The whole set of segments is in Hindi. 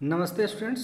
नमस्ते स्टूडेंट्स,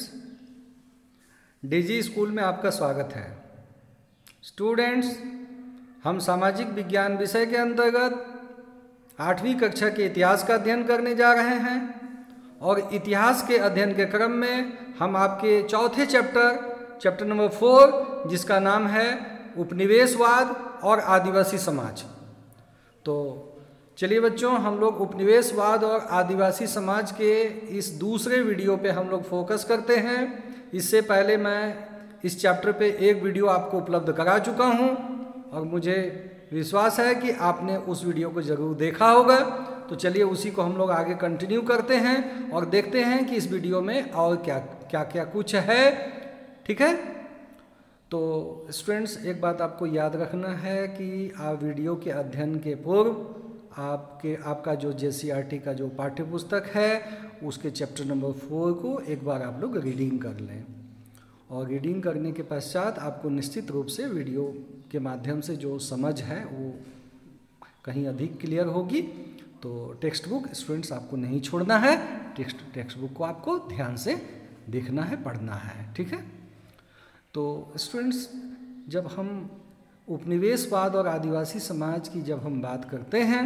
डीजी स्कूल में आपका स्वागत है। स्टूडेंट्स, हम सामाजिक विज्ञान विषय के अंतर्गत 8वीं कक्षा के इतिहास का अध्ययन करने जा रहे हैं और इतिहास के अध्ययन के क्रम में हम आपके चौथे चैप्टर नंबर 4 जिसका नाम है उपनिवेशवाद और आदिवासी समाज। तो चलिए बच्चों, हम लोग उपनिवेशवाद और आदिवासी समाज के इस दूसरे वीडियो पे हम लोग फोकस करते हैं। इससे पहले मैं इस चैप्टर पे एक वीडियो आपको उपलब्ध करा चुका हूं और मुझे विश्वास है कि आपने उस वीडियो को ज़रूर देखा होगा। तो चलिए उसी को हम लोग आगे कंटिन्यू करते हैं और देखते हैं कि इस वीडियो में और क्या कुछ है। ठीक है, तो स्टूडेंट्स, एक बात आपको याद रखना है कि आप वीडियो के अध्ययन के पूर्व आपका जो JCRT का जो पाठ्य पुस्तक है उसके चैप्टर नंबर 4 को एक बार आप लोग रीडिंग कर लें और रीडिंग करने के पश्चात आपको निश्चित रूप से वीडियो के माध्यम से जो समझ है वो कहीं अधिक क्लियर होगी। तो टेक्स्ट बुक स्टूडेंट्स आपको नहीं छोड़ना है, टेक्स्ट बुक को आपको ध्यान से देखना है, पढ़ना है। ठीक है, तो स्टूडेंट्स, जब हम उपनिवेशवाद और आदिवासी समाज की जब हम बात करते हैं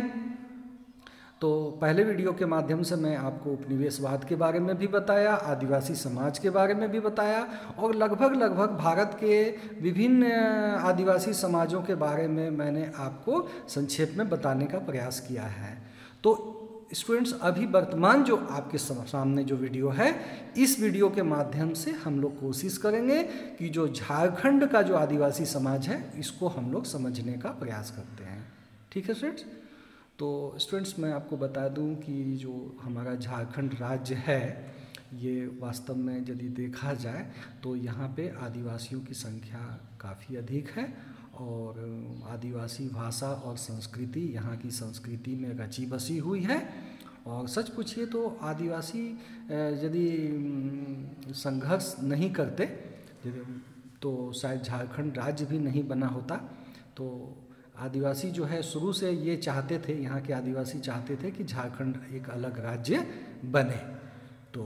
तो पहले वीडियो के माध्यम से मैं आपको उपनिवेशवाद के बारे में भी बताया, आदिवासी समाज के बारे में भी बताया और लगभग भारत के विभिन्न आदिवासी समाजों के बारे में मैंने आपको संक्षेप में बताने का प्रयास किया है। तो स्टूडेंट्स, अभी वर्तमान जो आपके सामने जो वीडियो है, इस वीडियो के माध्यम से हम लोग कोशिश करेंगे कि जो झारखंड का जो आदिवासी समाज है इसको हम लोग समझने का प्रयास करते हैं। ठीक है स्टूडेंट्स, तो स्टूडेंट्स मैं आपको बता दूं कि जो हमारा झारखंड राज्य है ये वास्तव में यदि देखा जाए तो यहाँ पे आदिवासियों की संख्या काफ़ी अधिक है और आदिवासी भाषा और संस्कृति यहाँ की संस्कृति में रची बसी हुई है। और सच पूछिए तो आदिवासी यदि संघर्ष नहीं करते तो शायद झारखंड राज्य भी नहीं बना होता। तो आदिवासी जो है शुरू से ये चाहते थे, यहाँ के आदिवासी चाहते थे कि झारखंड एक अलग राज्य बने। तो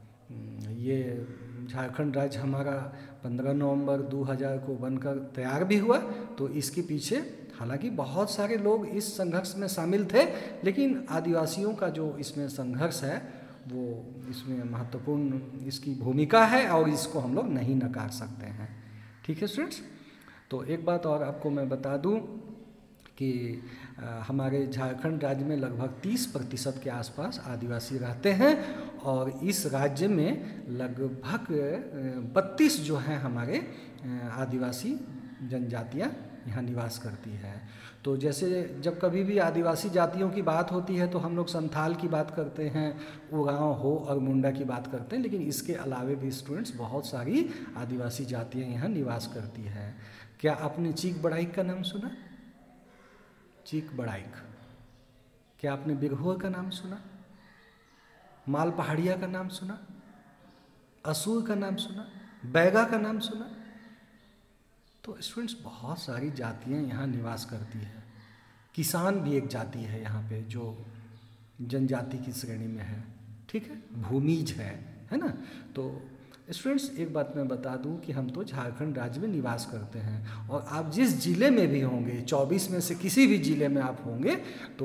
ये झारखंड राज्य हमारा 15 नवंबर 2000 को बनकर तैयार भी हुआ। तो इसके पीछे हालांकि बहुत सारे लोग इस संघर्ष में शामिल थे, लेकिन आदिवासियों का जो इसमें संघर्ष है वो इसमें महत्वपूर्ण इसकी भूमिका है और इसको हम लोग नहीं नकार सकते हैं। ठीक है स्टूडेंट्स, तो एक बात और आपको मैं बता दूं कि हमारे झारखंड राज्य में लगभग 30% के आसपास आदिवासी रहते हैं और इस राज्य में लगभग 32 जो हैं हमारे आदिवासी जनजातियां यहाँ निवास करती है। तो जैसे जब कभी भी आदिवासी जातियों की बात होती है तो हम लोग संथाल की बात करते हैं, उरांव, हो और मुंडा की बात करते हैं, लेकिन इसके अलावे भी स्टूडेंट्स बहुत सारी आदिवासी जातियाँ यहाँ निवास करती है। क्या आपने चीक बड़ाइक का नाम सुना? चीक बड़ाइक। क्या आपने बिरहोर का नाम सुना? माल पहाड़िया का नाम सुना? असुर का नाम सुना? बैगा का नाम सुना? तो स्टूडेंट्स बहुत सारी जातियां यहाँ निवास करती है। किसान भी एक जाति है यहाँ पे जो जनजाति की श्रेणी में है। ठीक है, भूमिज है ना। तो स्टूडेंट्स, एक बात मैं बता दूं कि हम तो झारखंड राज्य में निवास करते हैं और आप जिस ज़िले में भी होंगे, 24 में से किसी भी ज़िले में आप होंगे तो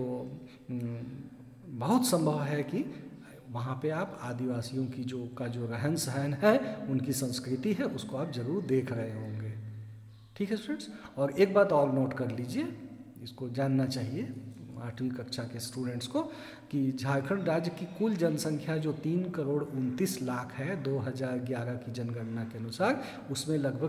बहुत संभव है कि वहाँ पे आप आदिवासियों की जो रहन सहन है, उनकी संस्कृति है, उसको आप ज़रूर देख रहे होंगे। ठीक है स्टूडेंट्स, और एक बात और नोट कर लीजिए, इसको जानना चाहिए 8वीं कक्षा के स्टूडेंट्स को कि झारखंड राज्य की कुल जनसंख्या जो 3,29,00,000 है 2011 की जनगणना के अनुसार, उसमें लगभग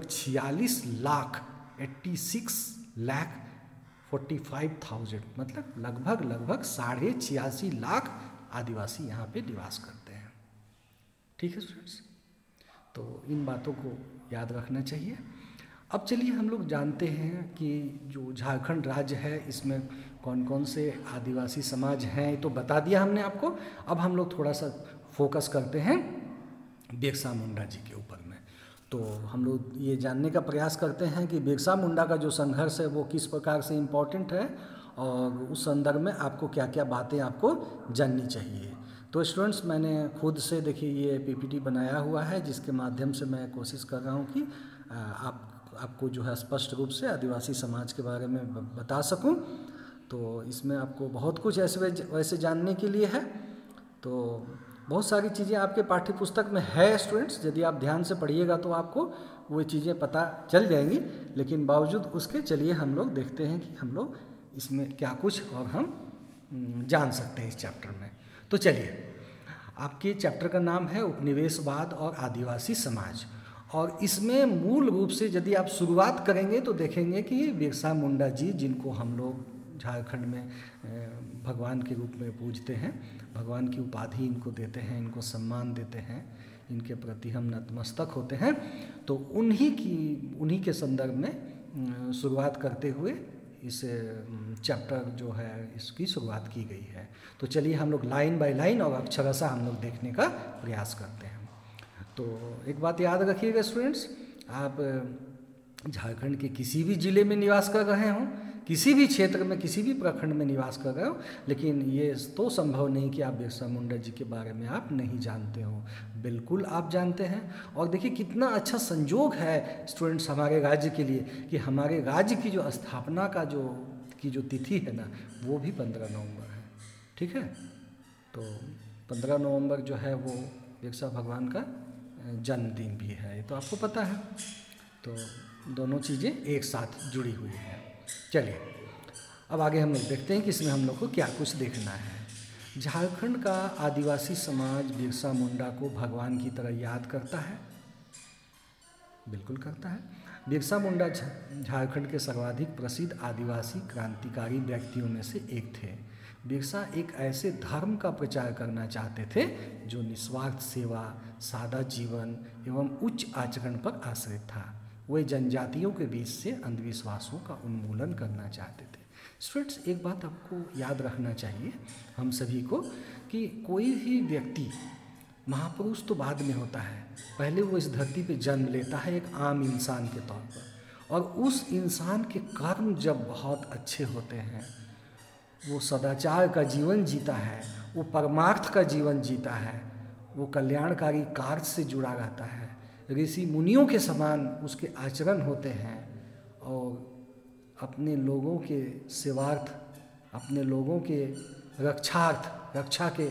46,86,45,000 मतलब लगभग 86,500,000 आदिवासी यहाँ पे निवास करते हैं। ठीक है स्टूडेंट्स, तो इन बातों को याद रखना चाहिए। अब चलिए हम लोग जानते हैं कि जो झारखंड राज्य है इसमें कौन कौन से आदिवासी समाज हैं, तो बता दिया हमने आपको। अब हम लोग थोड़ा सा फोकस करते हैं बिरसा मुंडा जी के ऊपर में। तो हम लोग ये जानने का प्रयास करते हैं कि बिरसा मुंडा का जो संघर्ष है वो किस प्रकार से इम्पोर्टेंट है और उस संदर्भ में आपको क्या क्या बातें आपको जाननी चाहिए। तो स्टूडेंट्स, मैंने खुद से देखिए ये पीपीटी बनाया हुआ है, जिसके माध्यम से मैं कोशिश कर रहा हूँ कि आपको जो है स्पष्ट रूप से आदिवासी समाज के बारे में बता सकूं। तो इसमें आपको बहुत कुछ वैसे जानने के लिए है। तो बहुत सारी चीज़ें आपके पाठ्य पुस्तक में है स्टूडेंट्स, यदि आप ध्यान से पढ़िएगा तो आपको वो चीज़ें पता चल जाएंगी। लेकिन बावजूद उसके चलिए हम लोग देखते हैं कि हम लोग इसमें क्या कुछ और हम जान सकते हैं इस चैप्टर में। तो चलिए, आपके चैप्टर का नाम है उपनिवेशवाद और आदिवासी समाज, और इसमें मूल रूप से यदि आप शुरुआत करेंगे तो देखेंगे कि बिरसा मुंडा जी, जिनको हम लोग झारखंड में भगवान के रूप में पूजते हैं, भगवान की उपाधि इनको देते हैं, इनको सम्मान देते हैं, इनके प्रति हम नतमस्तक होते हैं। तो उन्हीं के संदर्भ में शुरुआत करते हुए इस चैप्टर जो है इसकी शुरुआत की गई है। तो चलिए हम लोग लाइन बाय लाइन और अक्षरशः हम लोग देखने का प्रयास करते हैं। तो एक बात याद रखिएगा स्टूडेंट्स, आप झारखंड के किसी भी ज़िले में निवास कर रहे हों, किसी भी क्षेत्र में, किसी भी प्रखंड में निवास कर रहे हो, लेकिन ये तो संभव नहीं कि आप बिरसा मुंडा जी के बारे में आप नहीं जानते हो। बिल्कुल आप जानते हैं। और देखिए कितना अच्छा संयोग है स्टूडेंट्स हमारे राज्य के लिए कि हमारे राज्य की जो स्थापना का जो तिथि है ना, वो भी 15 नवंबर है। ठीक है, तो 15 नवंबर जो है वो बिरसा भगवान का जन्मदिन भी है, ये तो आपको पता है। तो दोनों चीज़ें एक साथ जुड़ी हुई हैं। चलिए अब आगे हम लोग देखते हैं कि इसमें हम लोग को क्या कुछ देखना है। झारखंड का आदिवासी समाज बिरसा मुंडा को भगवान की तरह याद करता है, बिल्कुल करता है। बिरसा मुंडा झारखंड के सर्वाधिक प्रसिद्ध आदिवासी क्रांतिकारी व्यक्तियों में से एक थे। बिरसा एक ऐसे धर्म का प्रचार करना चाहते थे जो निस्वार्थ सेवा, सादा जीवन एवं उच्च आचरण पर आश्रित था। वे जनजातियों के बीच से अंधविश्वासों का उन्मूलन करना चाहते थे। स्टूडेंट्स, एक बात आपको याद रखना चाहिए हम सभी को कि कोई भी व्यक्ति महापुरुष तो बाद में होता है, पहले वो इस धरती पे जन्म लेता है एक आम इंसान के तौर पर, और उस इंसान के कर्म जब बहुत अच्छे होते हैं, वो सदाचार का जीवन जीता है, वो परमार्थ का जीवन जीता है, वो कल्याणकारी कार्य से जुड़ा रहता है, ऋषि मुनियों के समान उसके आचरण होते हैं, और अपने लोगों के सेवार्थ, अपने लोगों के रक्षा के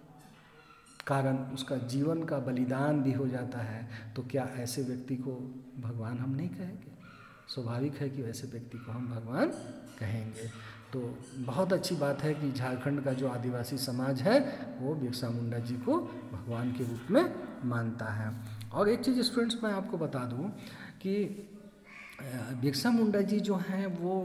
कारण उसका जीवन का बलिदान भी हो जाता है, तो क्या ऐसे व्यक्ति को भगवान हम नहीं कहेंगे? स्वाभाविक है कि वैसे व्यक्ति को हम भगवान कहेंगे। तो बहुत अच्छी बात है कि झारखंड का जो आदिवासी समाज है वो बिरसा मुंडा जी को भगवान के रूप में मानता है। और एक चीज़ स्टूडेंट्स मैं आपको बता दूं कि बिरसा मुंडा जी जो हैं वो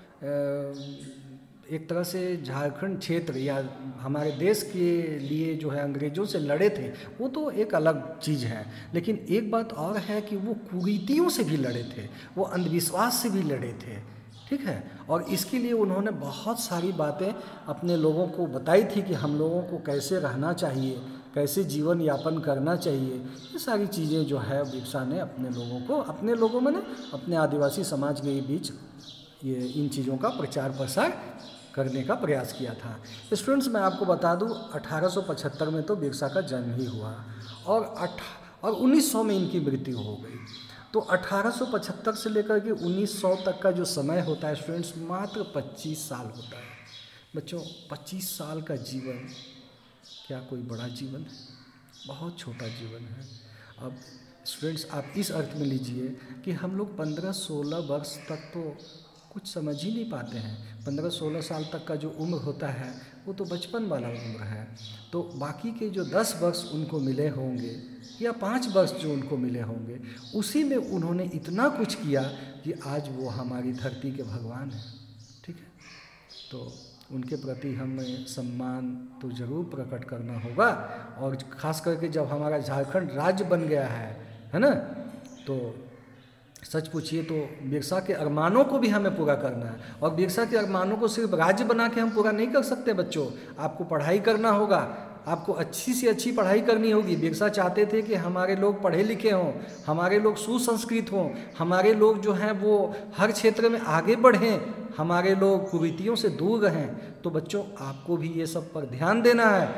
एक तरह से झारखंड क्षेत्र या हमारे देश के लिए जो है अंग्रेज़ों से लड़े थे, वो तो एक अलग चीज़ है। लेकिन एक बात और है कि वो कुरीतियों से भी लड़े थे, वो अंधविश्वास से भी लड़े थे। ठीक है, और इसके लिए उन्होंने बहुत सारी बातें अपने लोगों को बताई थी कि हम लोगों को कैसे रहना चाहिए, कैसे जीवन यापन करना चाहिए। ये सारी चीज़ें जो है बिरसा ने अपने लोगों में अपने आदिवासी समाज के बीच ये इन चीज़ों का प्रचार प्रसार करने का प्रयास किया था। स्टूडेंट्स, मैं आपको बता दूं 1875 में तो बिरसा का जन्म ही हुआ और 1900 में इनकी मृत्यु हो गई। तो 1875 से लेकर के 1900 तक का जो समय होता है स्टूडेंट्स, मात्र 25 साल होता है। बच्चों, 25 साल का जीवन क्या कोई बड़ा जीवन है? बहुत छोटा जीवन है। अब स्टूडेंट्स, आप इस अर्थ में लीजिए कि हम लोग 15-16 वर्ष तक तो कुछ समझ ही नहीं पाते हैं। 15-16 साल तक का जो उम्र होता है वो तो बचपन वाला उम्र है। तो बाकी के जो 10 वर्ष उनको मिले होंगे या 5 वर्ष जो उनको मिले होंगे, उसी में उन्होंने इतना कुछ किया कि आज वो हमारी धरती के भगवान हैं। ठीक है, तो उनके प्रति हमें सम्मान तो ज़रूर प्रकट करना होगा। और ख़ास करके जब हमारा झारखंड राज्य बन गया है ना, तो सच पूछिए तो बिरसा के अरमानों को भी हमें पूरा करना है। और बिरसा के अरमानों को सिर्फ राज्य बना के हम पूरा नहीं कर सकते बच्चों, आपको पढ़ाई करना होगा, आपको अच्छी से अच्छी पढ़ाई करनी होगी। बिरसा चाहते थे कि हमारे लोग पढ़े लिखे हों, हमारे लोग सुसंस्कृत हों, हमारे लोग जो हैं वो हर क्षेत्र में आगे बढ़ें, हमारे लोग कुरीतियों से दूर रहें। तो बच्चों, आपको भी ये सब पर ध्यान देना है।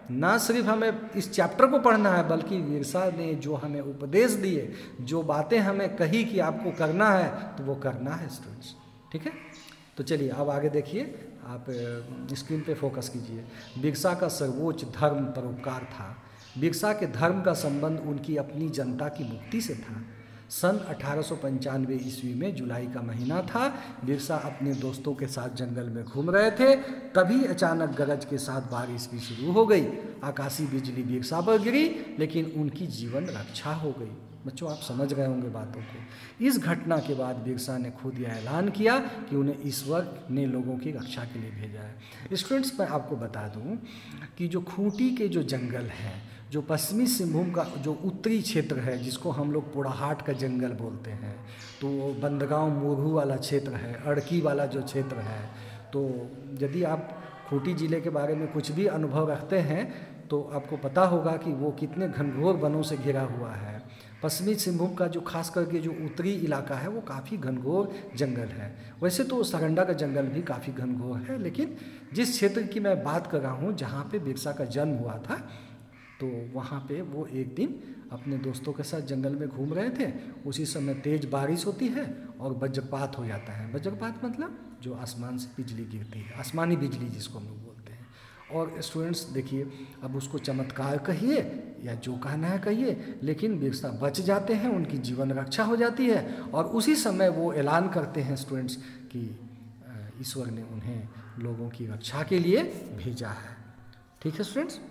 ना सिर्फ हमें इस चैप्टर को पढ़ना है, बल्कि बिरसा ने जो हमें उपदेश दिए, जो बातें हमें कही कि आपको करना है, तो वो करना है स्टूडेंट्स। ठीक है, तो चलिए अब आगे देखिए, आप स्क्रीन पे फोकस कीजिए। बिरसा का सर्वोच्च धर्म परोपकार था। बिरसा के धर्म का संबंध उनकी अपनी जनता की मुक्ति से था। सन 1895 ईस्वी में जुलाई का महीना था। बिरसा अपने दोस्तों के साथ जंगल में घूम रहे थे, तभी अचानक गरज के साथ बारिश भी शुरू हो गई। आकाशीय बिजली बिरसा पर गिरी, लेकिन उनकी जीवन रक्षा हो गई। बच्चों, आप समझ गए होंगे बातों को। इस घटना के बाद बिरसा ने खुद यह ऐलान किया कि उन्हें ईश्वर ने लोगों की रक्षा के लिए भेजा है। स्टूडेंट्स, मैं आपको बता दूं कि जो खूंटी के जो जंगल हैं, जो पश्चिमी सिंहभूम का जो उत्तरी क्षेत्र है, जिसको हम लोग पोड़ाहाट का जंगल बोलते हैं, तो बंदगांव मोरहू वाला क्षेत्र है, अड़की वाला जो क्षेत्र है, तो यदि आप खूंटी ज़िले के बारे में कुछ भी अनुभव रखते हैं तो आपको पता होगा कि वो कितने घनघोर वनों से घिरा हुआ है। पश्चिमी सिंहभूम का जो खास करके जो उत्तरी इलाका है वो काफ़ी घनघोर जंगल है। वैसे तो सारंडा का जंगल भी काफ़ी घनघोर है, लेकिन जिस क्षेत्र की मैं बात कर रहा हूँ, जहाँ पे बिरसा का जन्म हुआ था, तो वहाँ पे वो एक दिन अपने दोस्तों के साथ जंगल में घूम रहे थे। उसी समय तेज़ बारिश होती है और वज्रपात हो जाता है। वज्रपात मतलब जो आसमान से बिजली गिरती है, आसमानी बिजली जिसको हम लोग बोलते हैं। और स्टूडेंट्स देखिए, अब उसको चमत्कार कहिए या जो कहना है कहिए, लेकिन बिरसा बच जाते हैं, उनकी जीवन रक्षा हो जाती है। और उसी समय वो ऐलान करते हैं स्टूडेंट्स कि ईश्वर ने उन्हें लोगों की रक्षा के लिए भेजा है। ठीक है स्टूडेंट्स,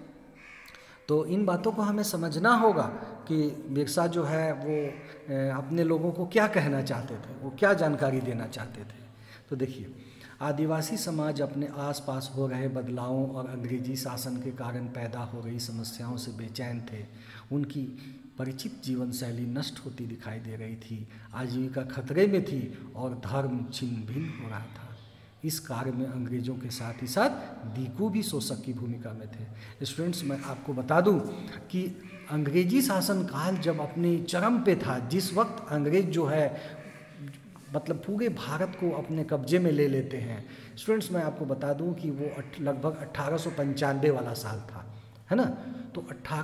तो इन बातों को हमें समझना होगा कि बिरसा जो है वो अपने लोगों को क्या कहना चाहते थे, वो क्या जानकारी देना चाहते थे। तो देखिए, आदिवासी समाज अपने आसपास हो रहे बदलावों और अंग्रेजी शासन के कारण पैदा हो रही समस्याओं से बेचैन थे। उनकी परिचित जीवन शैली नष्ट होती दिखाई दे रही थी, आजीविका खतरे में थी और धर्म छिन्न भिन्न हो रहा था। इस कार्य में अंग्रेजों के साथ ही साथ दीकू भी शोषक की भूमिका में थे। स्टूडेंट्स, मैं आपको बता दूं कि अंग्रेजी शासन काल जब अपने चरम पे था, जिस वक्त अंग्रेज जो है मतलब पूरे भारत को अपने कब्जे में ले लेते हैं। स्टूडेंट्स, मैं आपको बता दूं कि वो लगभग 1895 वाला साल था, है ना। तो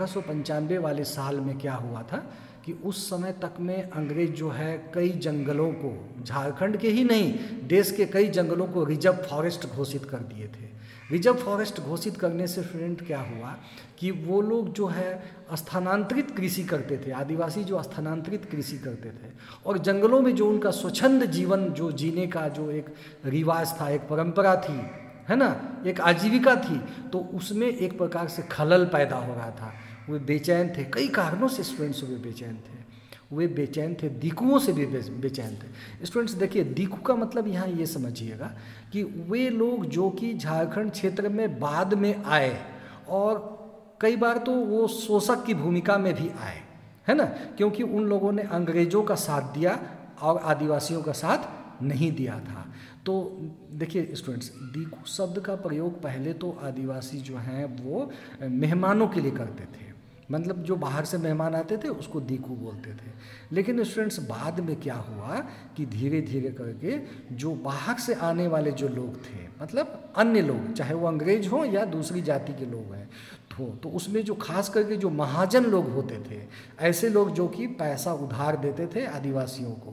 1895 वाले साल में क्या हुआ था कि उस समय तक में अंग्रेज जो है कई जंगलों को, झारखंड के ही नहीं, देश के कई जंगलों को रिजर्व फॉरेस्ट घोषित कर दिए थे। रिजर्व फॉरेस्ट घोषित करने से फ्रेंड क्या हुआ कि वो लोग जो है स्थानांतरित कृषि करते थे, आदिवासी जो स्थानांतरित कृषि करते थे, और जंगलों में जो उनका स्वच्छंद जीवन जो जीने का जो एक रिवाज था, एक परंपरा थी, है ना, एक आजीविका थी, तो उसमें एक प्रकार से खलल पैदा हो रहा था। वे बेचैन थे, कई कारणों से स्टूडेंट्स वे बेचैन थे। वे बेचैन थे, दीकुओं से भी बेचैन थे। स्टूडेंट्स देखिए, दीकू का मतलब यहाँ ये समझिएगा कि वे लोग जो कि झारखंड क्षेत्र में बाद में आए, और कई बार तो वो शोषक की भूमिका में भी आए, है ना, क्योंकि उन लोगों ने अंग्रेजों का साथ दिया और आदिवासियों का साथ नहीं दिया था। तो देखिए स्टूडेंट्स, दीकू शब्द का प्रयोग पहले तो आदिवासी जो हैं वो मेहमानों के लिए करते थे, मतलब जो बाहर से मेहमान आते थे उसको दीकू बोलते थे। लेकिन स्टूडेंट्स, बाद में क्या हुआ कि धीरे धीरे करके जो बाहर से आने वाले जो लोग थे, मतलब अन्य लोग, चाहे वो अंग्रेज हों या दूसरी जाति के लोग हैं, तो उसमें जो खास करके जो महाजन लोग होते थे, ऐसे लोग जो कि पैसा उधार देते थे आदिवासियों को,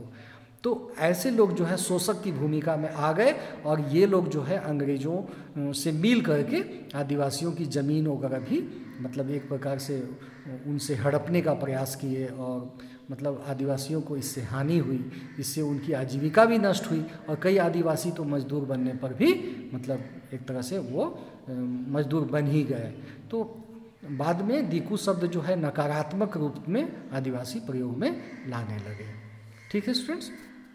तो ऐसे लोग जो है शोषक की भूमिका में आ गए, और ये लोग जो है अंग्रेज़ों से मिल करके आदिवासियों की ज़मीन वगैरह भी मतलब एक प्रकार से उनसे हड़पने का प्रयास किए, और मतलब आदिवासियों को इससे हानि हुई, इससे उनकी आजीविका भी नष्ट हुई, और कई आदिवासी तो मजदूर बनने पर भी मतलब एक तरह से वो मजदूर बन ही गए। तो बाद में दीकू शब्द जो है नकारात्मक रूप में आदिवासी प्रयोग में लाने लगे। ठीक है स्टूडेंट्स,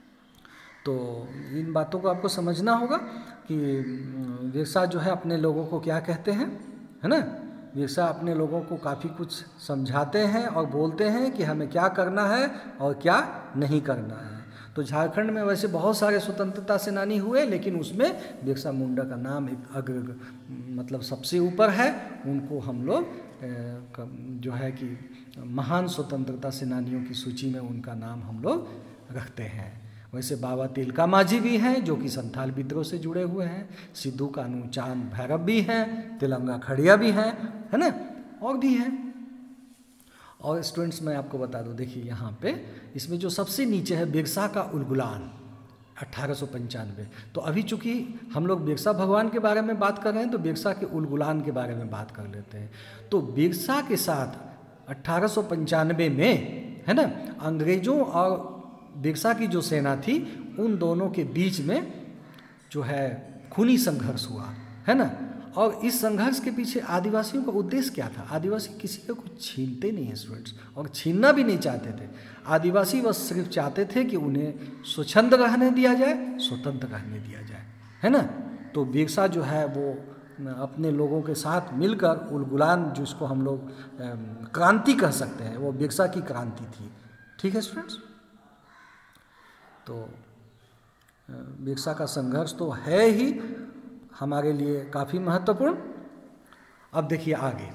तो इन बातों को आपको समझना होगा कि बिरसा जो है अपने लोगों को क्या कहते हैं, है ना। बिरसा अपने लोगों को काफ़ी कुछ समझाते हैं और बोलते हैं कि हमें क्या करना है और क्या नहीं करना है। तो झारखंड में वैसे बहुत सारे स्वतंत्रता सेनानी हुए, लेकिन उसमें बिरसा मुंडा का नाम एक अग्र मतलब सबसे ऊपर है। उनको हम लोग जो है कि महान स्वतंत्रता सेनानियों की सूची में उनका नाम हम लोग रखते हैं। वैसे बाबा तिलका माझी भी हैं जो कि संथाल विद्रोह से जुड़े हुए हैं, सिद्धू कानू चांद भैरव भी हैं, तिलंगा खड़िया भी हैं, है ना, और भी हैं। और स्टूडेंट्स मैं आपको बता दूं, देखिए यहाँ पे इसमें जो सबसे नीचे है बिरसा का उलगुलान 1895। तो अभी चूंकि हम लोग बिरसा भगवान के बारे में बात कर रहे हैं तो बिरसा के उलगुलान के बारे में बात कर लेते हैं। तो बिरसा के साथ 1895 में, है ना, अंग्रेजों और बिरसा की जो सेना थी उन दोनों के बीच में जो है खूनी संघर्ष हुआ, है ना। और इस संघर्ष के पीछे आदिवासियों का उद्देश्य क्या था? आदिवासी किसी का कुछ छीनते नहीं हैं स्टूडेंट्स, और छीनना भी नहीं चाहते थे। आदिवासी बस सिर्फ चाहते थे कि उन्हें स्वच्छंद रहने दिया जाए, स्वतंत्र रहने दिया जाए, है ना। तो बिरसा जो है वो अपने लोगों के साथ मिलकर उलगुलान, जिसको हम लोग क्रांति कह सकते हैं, वो बिरसा की क्रांति थी। ठीक है स्टूडेंट्स, तो बिरसा का संघर्ष तो है ही हमारे लिए काफ़ी महत्वपूर्ण। अब देखिए आगे,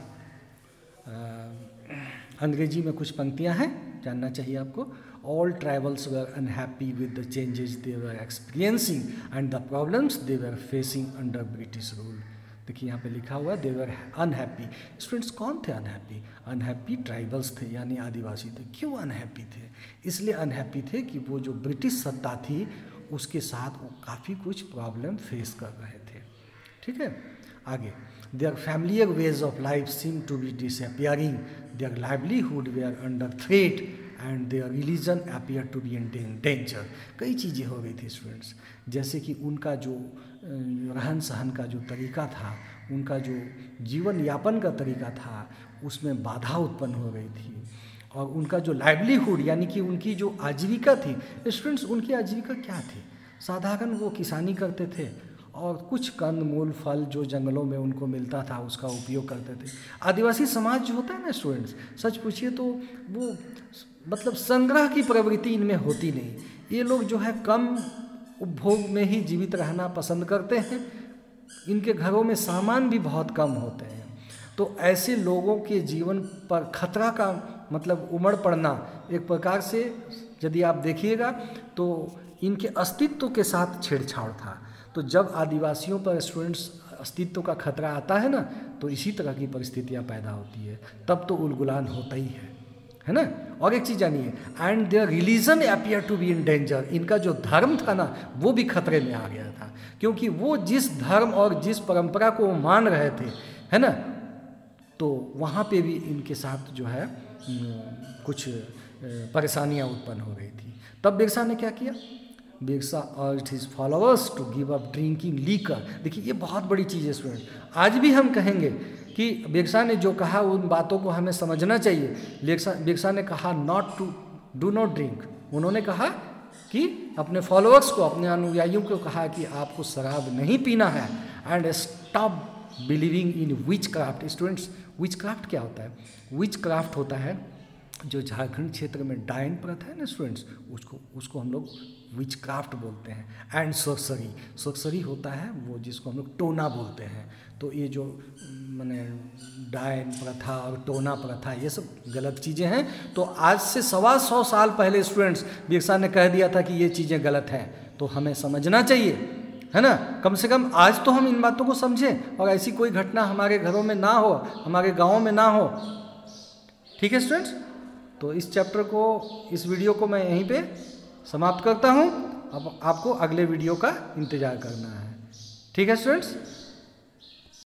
अंग्रेजी में कुछ पंक्तियां हैं, जानना चाहिए आपको। All tribals were unhappy with the changes they were experiencing and the problems they were facing under British rule. देखिए यहाँ पे लिखा हुआ दे वर अनहैप्पी। स्टूडेंट्स कौन थे अनहैप्पी? अनहैप्पी ट्राइबल्स थे, यानी आदिवासी थे। क्यों अनहैप्पी थे? इसलिए अनहैप्पी थे कि वो जो ब्रिटिश सत्ता थी उसके साथ वो काफ़ी कुछ प्रॉब्लम फेस कर रहे थे। ठीक है, आगे, their familiar ways of life seem to be disappearing, their livelihood were under threat and their religion appear to be in danger. कई चीज़ें हो गई थी स्टूडेंट्स, जैसे कि उनका जो रहन सहन का जो तरीका था, उनका जो जीवन यापन का तरीका था, उसमें बाधा उत्पन्न हो गई थी। और उनका जो लाइवलीहुड यानी कि उनकी जो आजीविका थी स्टूडेंट्स, उनकी आजीविका क्या थी? साधारण वो किसानी करते थे और कुछ कंद मूल फल जो जंगलों में उनको मिलता था उसका उपयोग करते थे। आदिवासी समाज जो होता है ना स्टूडेंट्स, सच पूछिए तो वो मतलब संग्रह की प्रवृत्ति इनमें होती नहीं। ये लोग जो है कम उपभोग में ही जीवित रहना पसंद करते हैं। इनके घरों में सामान भी बहुत कम होते हैं। तो ऐसे लोगों के जीवन पर खतरा का मतलब उमड़ पड़ना एक प्रकार से यदि आप देखिएगा तो इनके अस्तित्व के साथ छेड़छाड़ था। तो जब आदिवासियों पर स्टूडेंट्स अस्तित्व का खतरा आता है ना, तो इसी तरह की परिस्थितियां पैदा होती है, तब तो उलगुलान होता ही है ना। और एक चीज़ जानिए, and their religion appear to be in danger. इनका जो धर्म था ना वो भी खतरे में आ गया था, क्योंकि वो जिस धर्म और जिस परंपरा को वो मान रहे थे, है ना, तो वहाँ पे भी इनके साथ जो है कुछ परेशानियाँ उत्पन्न हो गई थी। तब बिरसा ने क्या किया? Birsa urged his followers to give up drinking liquor. देखिए ये बहुत बड़ी चीज़ है स्टूडेंट। आज भी हम कहेंगे कि बिरसा ने जो कहा उन बातों को हमें समझना चाहिए। बिरसा ने कहा डू नॉट ड्रिंक। उन्होंने कहा कि अपने फॉलोअर्स को, अपने अनुयायियों को कहा कि आपको शराब नहीं पीना है, and stop believing in witchcraft. Students, witchcraft क्या होता है? विच क्राफ्ट होता है जो झारखंड क्षेत्र में डायन प्रथा है ना स्टूडेंट्स, उसको हम लोग विच क्राफ्ट बोलते हैं। एंड सोर्सरी होता है वो जिसको हम लोग टोना बोलते हैं। तो ये जो माने डायन प्रथा और टोना प्रथा ये सब गलत चीज़ें हैं। तो आज से 125 साल पहले स्टूडेंट्स बिरसा ने कह दिया था कि ये चीज़ें गलत हैं, तो हमें समझना चाहिए, है ना। कम से कम आज तो हम इन बातों को समझें और ऐसी कोई घटना हमारे घरों में ना हो, हमारे गाँव में ना हो। ठीक है स्टूडेंट्स, तो इस चैप्टर को, इस वीडियो को मैं यहीं पे समाप्त करता हूँ। अब आपको अगले वीडियो का इंतज़ार करना है। ठीक है स्टूडेंट्स।